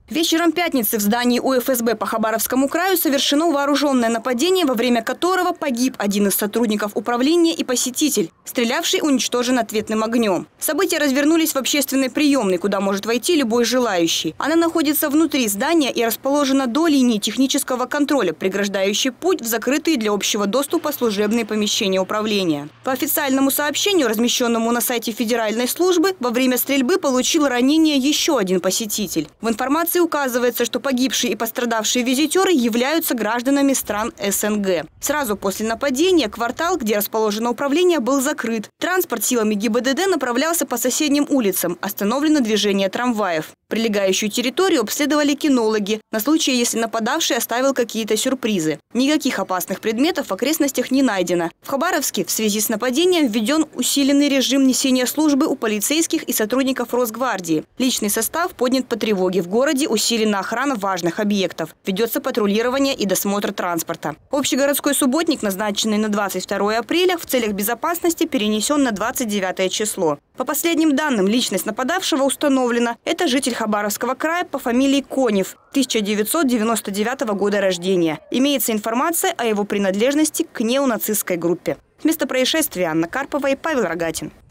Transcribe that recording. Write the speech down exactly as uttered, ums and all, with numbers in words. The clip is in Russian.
Вечером пятницы в здании У Эф Эс Бэ по Хабаровскому краю совершено вооруженное нападение, во время которого погиб один из сотрудников управления и посетитель. Стрелявший уничтожен ответным огнем. События развернулись в общественной приемной, куда может войти любой желающий. Она находится внутри здания и расположена до линии технического контроля, преграждающей путь в закрытые для общего доступа служебные помещения управления. По официальному сообщению, размещенному на сайте Федеральной службы, во время стрельбы получил ранение еще один посетитель. В информации указывается, что погибшие и пострадавшие визитеры являются гражданами стран Эс Эн Гэ. Сразу после нападения квартал, где расположено управление, был закрыт. Транспорт силами Гэ И Бэ Дэ Дэ направлялся по соседним улицам. Остановлено движение трамваев. Прилегающую территорию обследовали кинологи на случай, если нападавший оставил какие-то сюрпризы. Никаких опасных предметов в окрестностях не найдено. В Хабаровске в связи с нападением введен усиленный режим несения службы у полицейских и сотрудников Росгвардии. Личный состав поднят по тревоге. В городе усилена охрана важных объектов. Ведется патрулирование и досмотр транспорта. Общегородской субботник, назначенный на двадцать второе апреля, в целях безопасности перенесен на двадцать девятое число. По последним данным, личность нападавшего установлена. Это житель Хабаровского края по фамилии Конев, тысяча девятьсот девяносто девятого года рождения. Имеется информация о его принадлежности к неонацистской группе. С места происшествия Анна Карпова и Павел Рогатин.